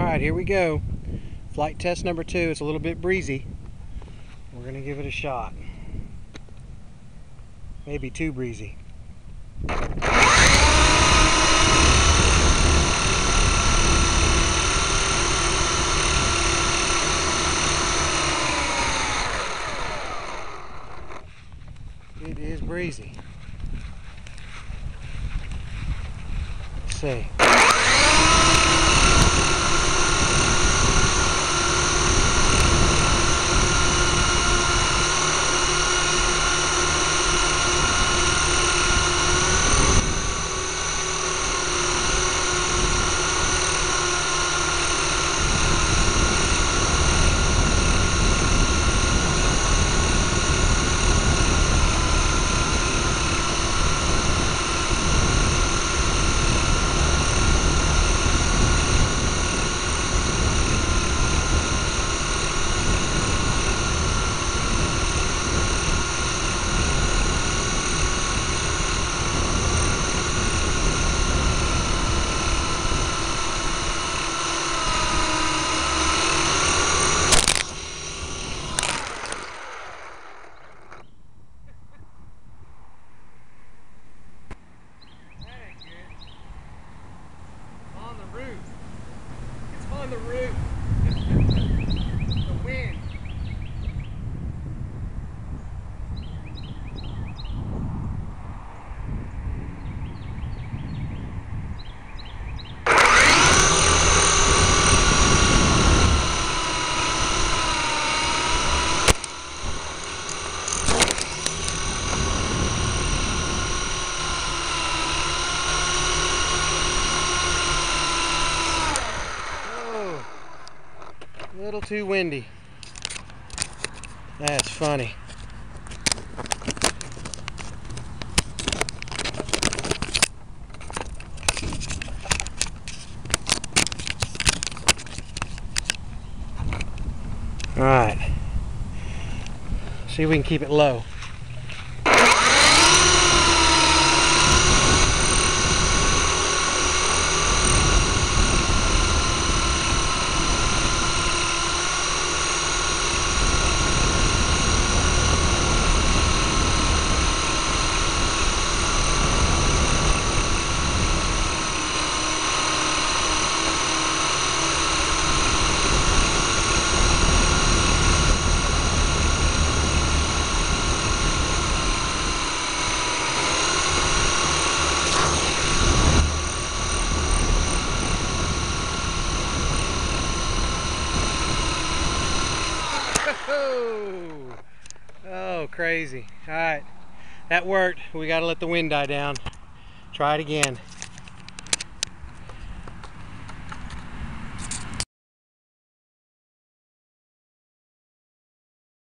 Alright, here we go. Flight test number 2. It's a little bit breezy. We're going to give it a shot. Maybe too breezy. It is breezy. Let's see. On the roof. The wind. A little too windy. That's funny. All right. See if we can keep it low. Oh, crazy. All right, that worked. We got to let the wind die down. Try it again.